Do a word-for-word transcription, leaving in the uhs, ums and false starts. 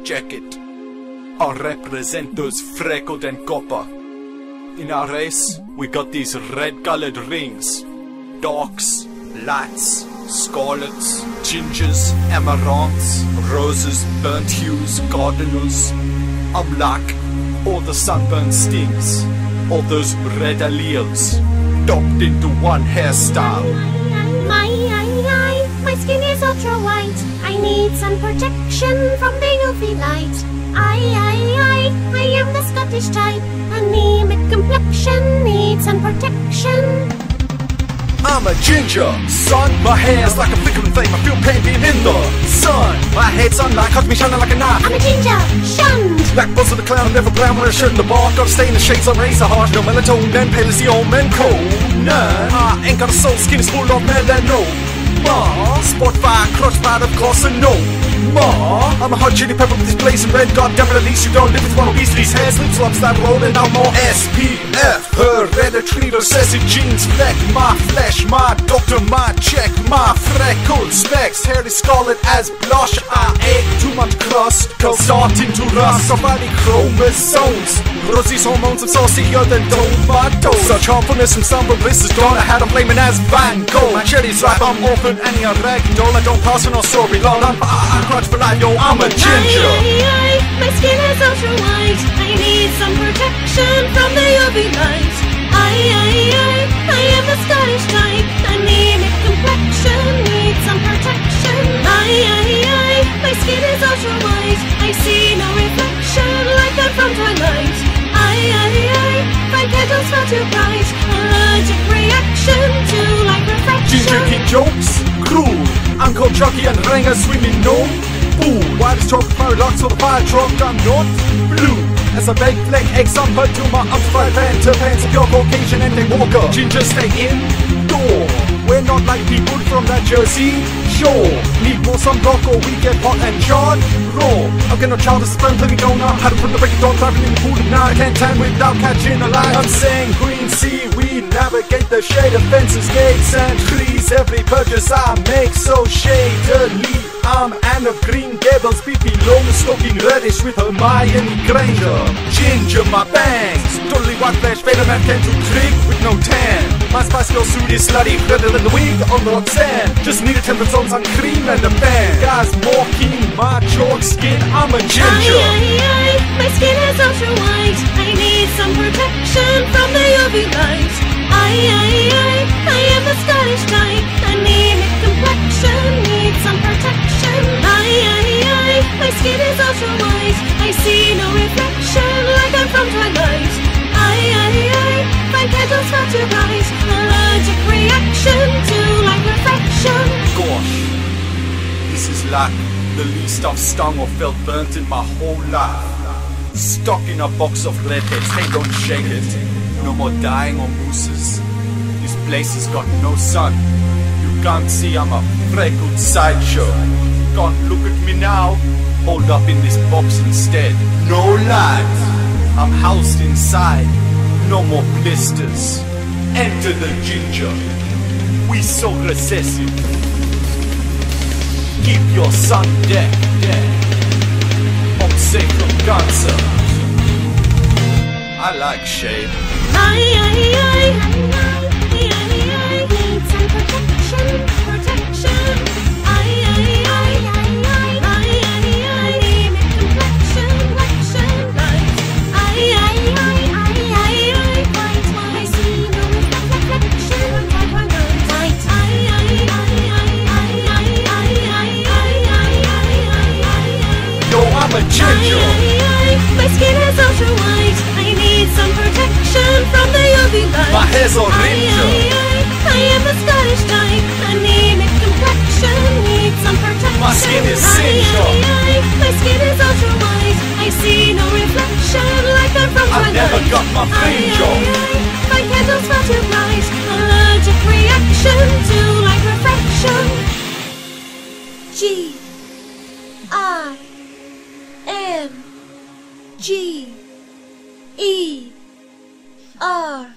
Check it. I represent those freckled and copper. In our race, we got these red colored rings. Darks, lights, scarlets, gingers, amaranths, roses, burnt hues, cardinals. I'm like all the sunburn stings, all those red alleles, dopped into one hairstyle. My, I, I, my skin is ultra white. I need sun protection from the U V light. I, I, I, I am the Scottish type. Anaemic complexion needs sun protection. I'm a ginger, son, my hair's like a flickering flame. I feel pain being in the sun. My head sunlight cuts me shining like a knife. I'm a ginger, shunned. Black buzz of the clown, never brown when I shirt in the bar. Gotta stay in the shades on razor harsh. No melatonin, then pale as the old men cold. None, I ain't got a soul, skin is full of melanoma. Spot fire, crushed by the course and no. Ma, I'm a hot chili pepper with this blazing red. God damn it, at least you don't live with one of Weasley's hair. Slip slumps that rolling out more S P F. Hereditary recessive genes fleck my flesh, my doctor, my check, my freckled specs. Hair is scarlet as blush. I ate too much crust, cause starting to rust. Somebody chromosomes, Rosie's hormones, I'm saucier than tomatoes. Such harmfulness from sunburn bliss is gone. I had them flaming as Van Gogh. My cherry's ripe, I'm orphan and a ragdoll. I don't pass for no story, lol. I'm I crutch for life, yo, I'm a ginger. I, I, I, my skin is ultra white. I need some protection from the U V light. I, I, I, I am the Scottish type. Anaemic complexion needs some protection. I, I, I, my skin is ultra white. I see no reflection like I'm from Twilight. I, I, I, find candles far too bright. Allergic reaction to light reflection. Ginger keep jokes, cruel. Uncle Chucky and Ranger swimming no pool. Why this talk fire locks for the fire truck? I'm not blue. As I bake fleck eggs sunburn to my upside panther pants. If you're Caucasian and they walk up, ginger stay indoor. We're not like people from that Jersey shore. Need more sunblock or we get hot and charred raw. I'll get no child to sperm till we don't know how to put the breaking dog driving in the pool tonight. Can't tan without catching a line. I'm saying green sea, we navigate the shade of fences, gates and trees. Every purchase I make so shadily. I'm Anne of Green Gables, P P Long, smoking reddish with Hermione Granger. Ginger my bangs, totally white flash, fader man can do trick with no tan. My spice girl suit is slutty, redder than the wig on the sand. Just needed ten zones on cream and a band. Guys mocking my chalk skin, I'm a ginger. I, I, I, my skin is ultra white. I need some protection from the U V light. I, I, I, I am the Scottish type. Anaemic complexion needs some protection. I, I, I, my skin is ultra white. I see no reflection like I'm from Twilight. I, I, I, find candles far too bright. Allergic reaction to light reflection. Gosh, this is like the least I've stung or felt burnt in my whole life. Stuck in a box of redheads, hey don't shake it. No more dying or mooses. This place has got no sun. You can't see I'm a freckled sideshow. Can't look at me now. Hold up in this box instead. No light. I'm housed inside. No more blisters. Enter the ginger. We so recessive. Keep your sun dead, dead. I'm safe from cancer. I like shade. I, I, I, I, I, I, I need some protection, protection. I, I, I, I, I, I, I, anaemic complexion, complexion, light. I, I, I, I, I, I, white, I see no reflection, white, white, white. I, I, I, I, I, I, I, I, Yo, I'm a ginger. I, I, I, my skin is ultra white. I need some protection from the U V light. My hair's orange. I, I, I, I am the Scottish type. Anaemic complexion needs some protection. My skin is I, singed up. I, I, my skin is ultra white. I see no reflection like I'm from I've Twilight. never got my fringe I, on. I, I, my candles far too bright. Allergic reaction to light refraction. G I N G E R